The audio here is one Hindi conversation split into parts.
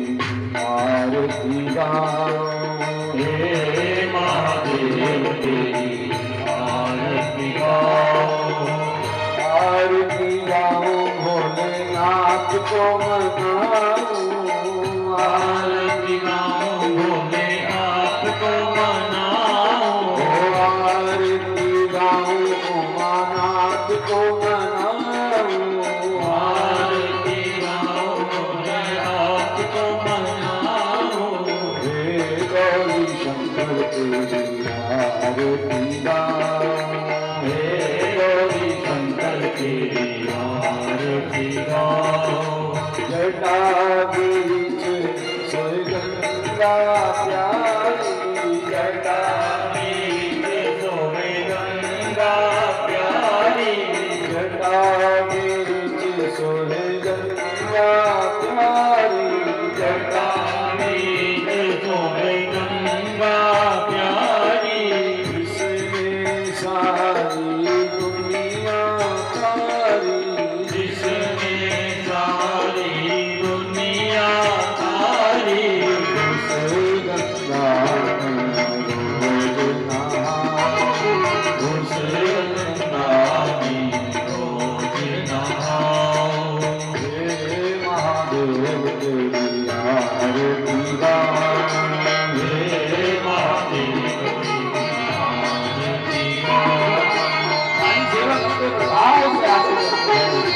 आरती गाओ, हे महादेव तेरी आरती गाओ, आरती गाओ भोलेनाथ को मनाओ, आरती गाओ भोलेनाथ को मनाओ, आरती गाओ उमानाथ को मनाओ, आरती गाओ भोलेनाथ को मनाओ, हे गौरी शंकर तेरी आरती गाओ, हे गौरी शंकर तेरी आरती गाओ, जटा बीच सोई गंगा प्यारी, जटा बीच सोई गंगा प्यारी, जटा बीच सोई गंगा प्यारी, जटा बीच सोई गंगा प्यारी, जिसने सारी दुनिया तारी, जिसने सारी दुनिया तारी, उस गंगा में रोज नहाओ, उस गंगा में रोज नहाओ, हे महादेव तेरी आरती गाओ, हे महादेव तेरी आरती गाओ। सेवा करते भाव से आरती करते हैं।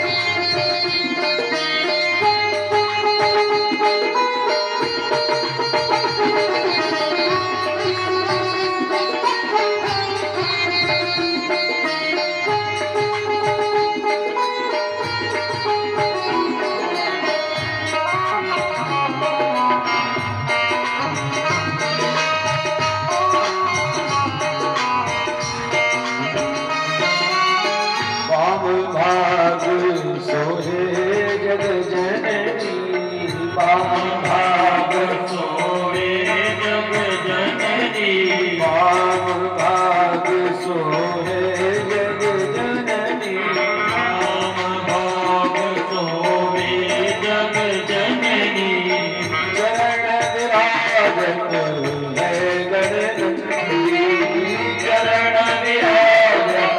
वाम भाग सोहे जग जननी, वाम भाग सोहे जग जननी, वाम भाग सोहे जग जननी, वाम भाग सोहे जग जननी, चरण विराजत है गणनंदी, चरण विराजत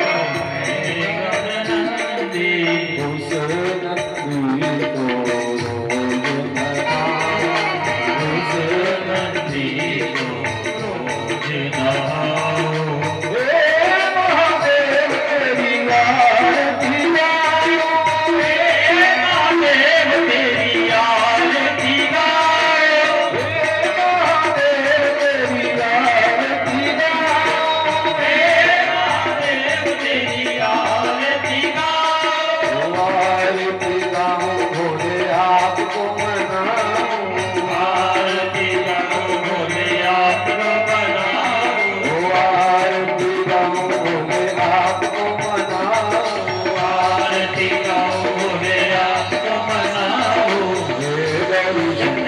उस नंदी को रोज नहाओ, उस नंदी को रोज नहाओ, हे महादेव तेरी आरती गाओ, हे महादेव तेरी आरती गाओ, हे महादेव तेरी आरती गाओ, हे महादेव तेरी आरती गाओ, आरती गाओ भोले आपको मनाओ, आरती गाओ भोले आपको मनाओ, आरती गाओ भोले आपको मनाओ, आरती गाओ भोले आपको मनाओ, हे गौरी